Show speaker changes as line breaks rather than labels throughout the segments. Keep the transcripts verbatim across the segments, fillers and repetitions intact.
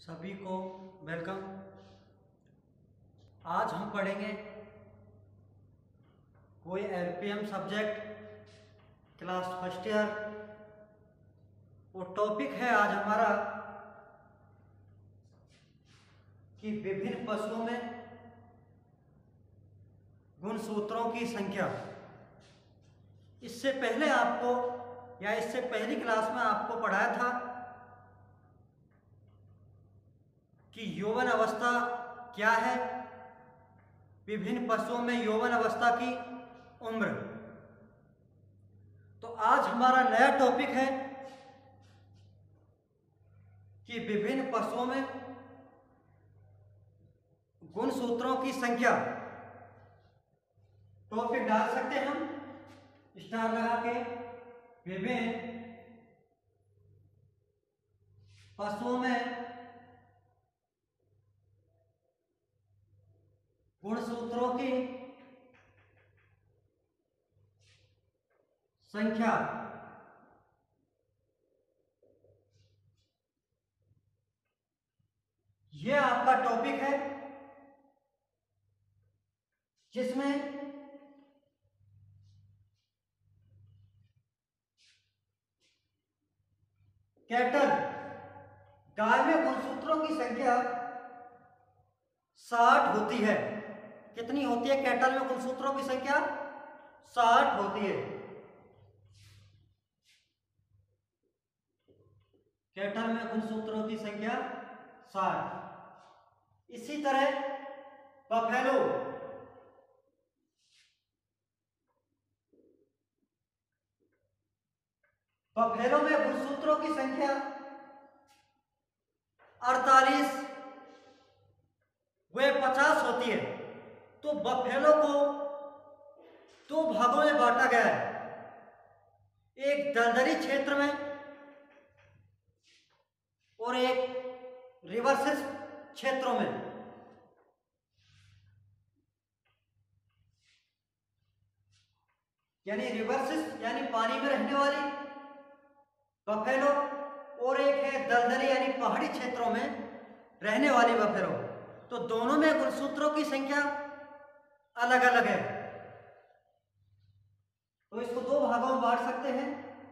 सभी को वेलकम। आज हम पढ़ेंगे कोई LPM subject class first year. वो टॉपिक है आज हमारा कि विभिन्न पशुओं में गुणसूत्रों की संख्या। इससे पहले आपको या इससे पहली क्लास में आपको पढ़ाया था कि यौवन अवस्था क्या है, विभिन्न पशुओं में यौवन अवस्था की उम्र। तो आज हमारा नया टॉपिक है कि विभिन्न पशुओं में गुणसूत्रों की संख्या। टॉपिक डाल सकते हैं हम स्टार लगा के, विभिन्न पशुओं में गुणसूत्रों की संख्या। यह आपका टॉपिक है जिसमें कैटल गाय में गुणसूत्रों की संख्या साठ होती है। कितनी होती है कैटल में गुणसूत्रों की संख्या? साठ होती है। कैटल में गुणसूत्रों की संख्या साठ। इसी तरह बफेलो बफेलो में गुणसूत्रों की संख्या अड़तालीस व पचास होती है। तो बफेलो को दो भागों में बांटा गया है, एक दलदली क्षेत्र में और एक रिवर्सिस क्षेत्रों में। यानी रिवर्सिस यानी पानी में रहने वाली बफेलो और एक है दलदली यानी पहाड़ी क्षेत्रों में रहने वाली बफेलो। तो दोनों में गुणसूत्रों की संख्या अलग अलग है। तो इसको दो भागों में बांट सकते हैं।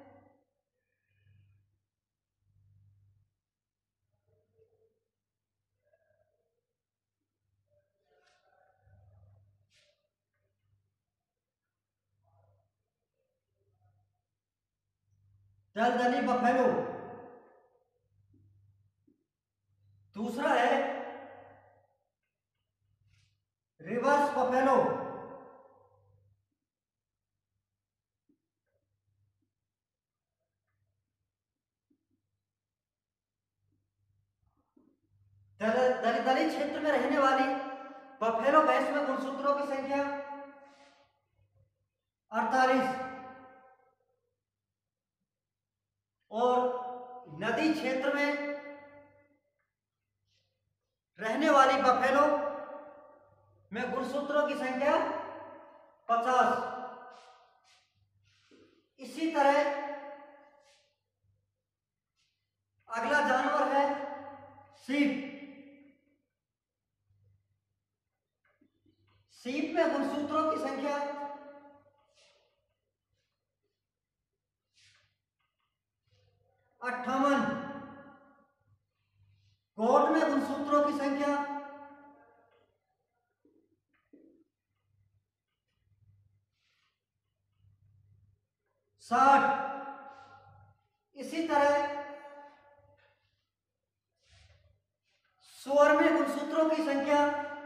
दलदली बफेलो। दूसरा है रिवर्स बफेलो। दलदली क्षेत्र में रहने वाली बफेलो भैंस में गुणसूत्रों की संख्या अड़तालीस और नदी क्षेत्र में रहने वाली बफेलो में गुणसूत्रों की संख्या पचास। इसी तरह अगला जानवर है सीप। सीप में गुणसूत्रों की संख्या अट्ठावन। गोट में गुणसूत्रों की संख्या साठ। इसी तरह सूअर में गुणसूत्रों की संख्या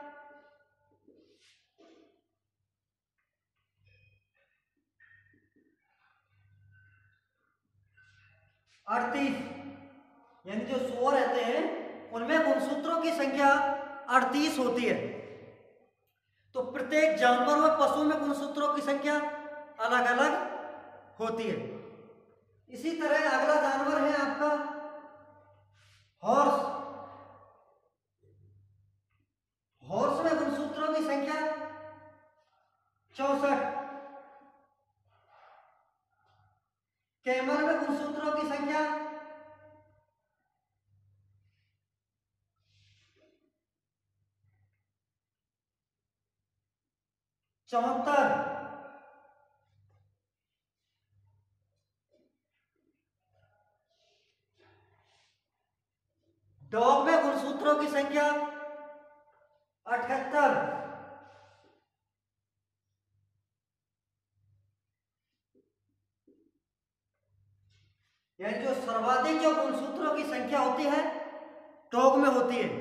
अड़तीस। यानी जो सूअर रहते हैं उनमें गुणसूत्रों की संख्या अड़तीस होती है। तो प्रत्येक जानवर व पशु में गुणसूत्रों की संख्या अलग अलग होती है। इसी तरह अगला जानवर है आपका हॉर्स। हॉर्स में गुणसूत्रों की संख्या चौसठ। कैमल में गुणसूत्रों की संख्या चौहत्तर, डॉग में गुणसूत्रों की संख्या अठहत्तर, यानी जो सर्वाधिक जो गुणसूत्रों की संख्या होती है डॉग में होती है,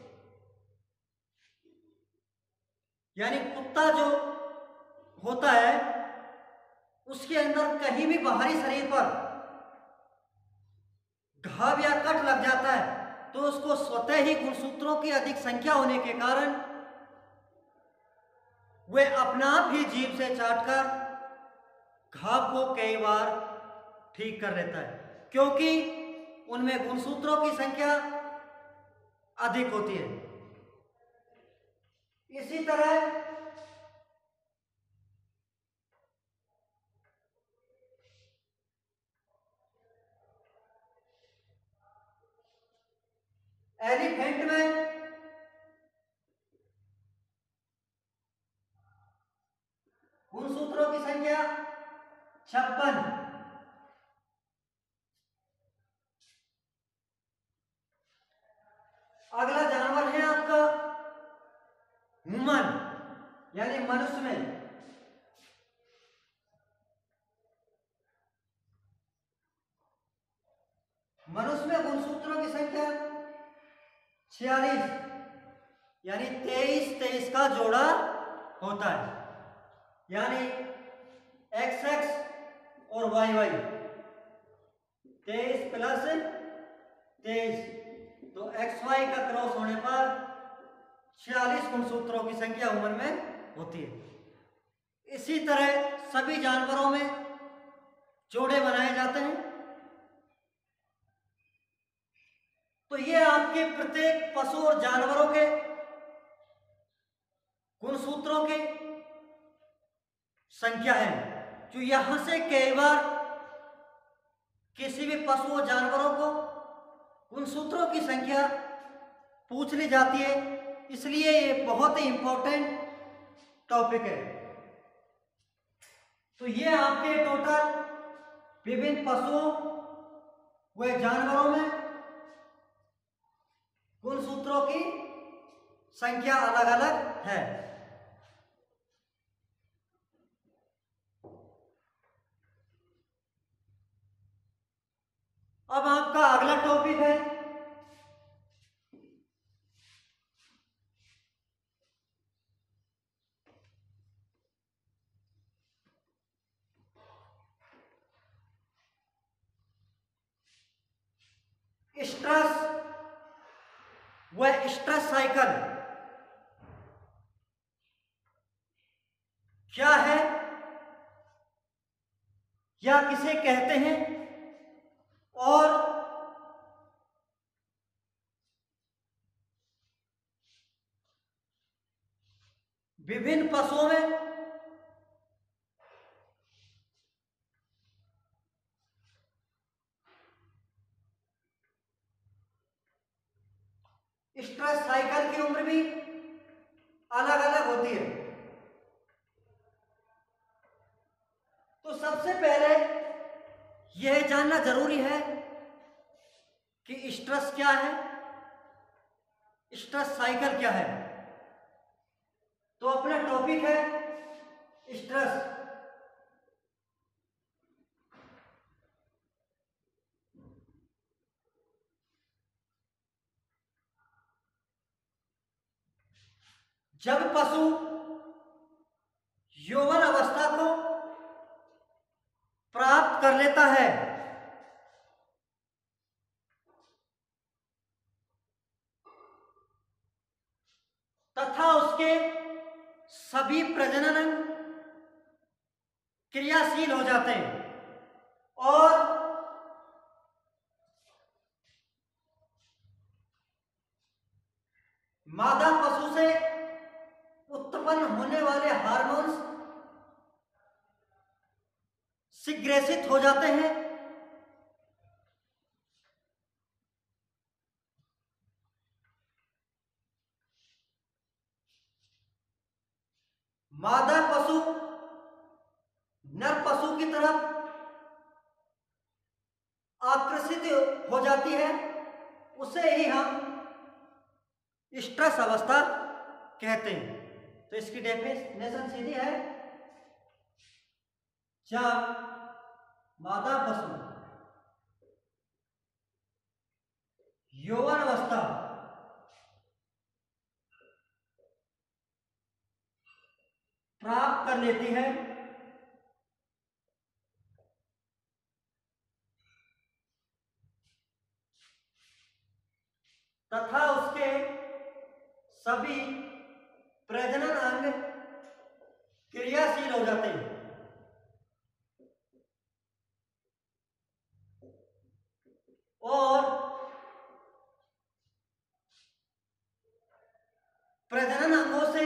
यानी कुत्ता जो होता है उसके अंदर कहीं भी बाहरी शरीर पर घाव या कट लग जाता है तो उसको स्वतः ही गुणसूत्रों की अधिक संख्या होने के कारण वह अपना आप ही जीभ से चाटकर घाव को कई बार ठीक कर लेता है, क्योंकि उनमें गुणसूत्रों की संख्या अधिक होती है। इसी तरह एलिफेंट में गुणसूत्रों की संख्या छप्पन, अगला जानवर है आपका ह्यूमन यानी मनुष्य में मनुष्य में गुणसूत्रों की संख्या छियालीस, यानी तेईस तेईस का जोड़ा होता है, यानी एक्स एक्स और वाई वाई, तेईस प्लस तेईस, तो एक्स वाई का क्रॉस होने पर छियालीस गुणसूत्रों की संख्या ह्यूमन में होती है। इसी तरह सभी जानवरों में जोड़े बनाए जाते हैं। तो ये आपके प्रत्येक पशु और जानवरों के गुणसूत्रों की संख्या है, जो यहां से कई बार किसी भी पशु और जानवरों को गुणसूत्रों की संख्या पूछ ली जाती है, इसलिए ये बहुत ही इंपॉर्टेंट टॉपिक है। तो ये आपके टोटल विभिन्न पशुओं व जानवरों में गुणसूत्रों की संख्या अलग अलग है। अब आपका अगला टॉपिक है स्ट्रेस व स्ट्रेस साइकिल क्या है या किसे कहते हैं, और विभिन्न पशुओं में स्ट्रेस साइकिल की उम्र भी अलग अलग होती है। तो सबसे पहले यह जानना जरूरी है कि स्ट्रेस क्या है, स्ट्रेस साइकिल क्या है। तो अपना टॉपिक है स्ट्रेस। जब पशु यौवन अवस्था को प्राप्त कर लेता है तथा उसके सभी प्रजनन अंग क्रियाशील हो जाते हैं और मादा पशु से उत्पन्न होने वाले हार्मोन्स सिग्रेसित हो जाते हैं। मादा पशु पशु की तरफ आकर्षित हो जाती है, उसे ही हम स्ट्रेस अवस्था कहते हैं। तो इसकी डेफिनेशन सीधी है, जब मादा पशु यौवन अवस्था प्राप्त कर लेती है तथा उसके सभी प्रजनन अंग क्रियाशील हो जाते हैं और प्रजनन अंगों से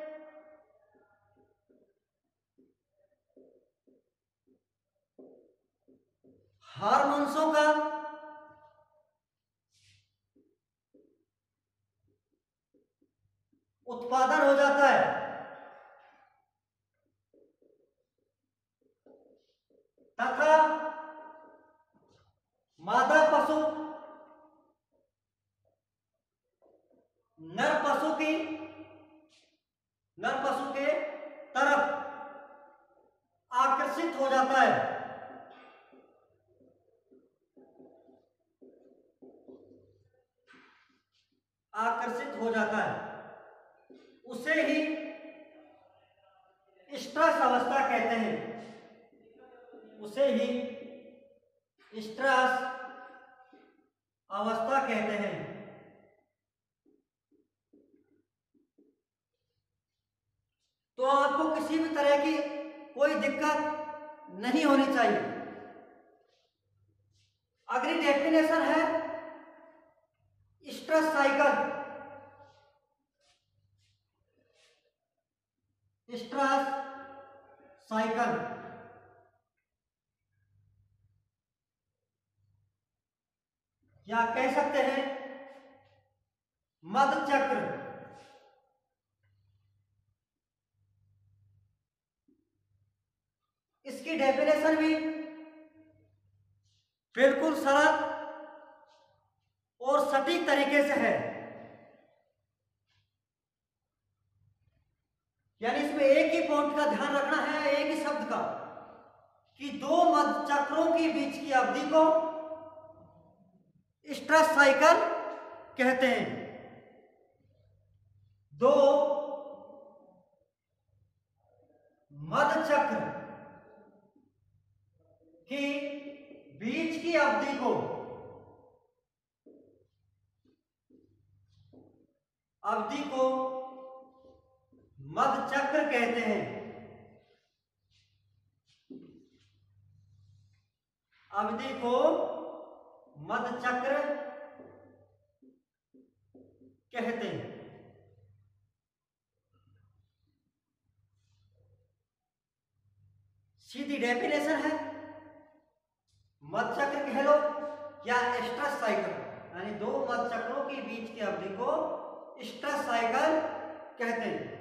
हार्मोन्सों का उत्पादन हो जाता है तथा मादा पशु नर पशु की नर पशु के तरफ आकर्षित हो जाता है। आकर्षित हो जाता है उसे ही स्ट्रेस अवस्था कहते हैं। उसे ही स्ट्रेस अवस्था कहते हैं। तो आपको किसी भी तरह की कोई दिक्कत नहीं होनी चाहिए। अगली डेफिनेशन है स्ट्रेस साइकिल। स्ट्रेस साइकिल या कह सकते हैं मद चक्र। इसकी डेफिनेशन भी बिल्कुल सरल और सटीक तरीके से है। यानी इसमें एक ही पॉइंट का ध्यान रखना है, एक ही शब्द का, कि दो मद चक्रों के बीच की अवधि को स्ट्रेस साइकिल कहते हैं। दो मद चक्र की बीच की अवधि को अवधि को मद चक्र कहते हैं। अवधि को मद चक्र कहते हैं। सीधी डेफिनेशन है, मद चक्र कह लो या स्ट्रेस साइकिल, यानी दो मद चक्रों के बीच की अवधि को स्ट्रेस साइकिल कहते हैं।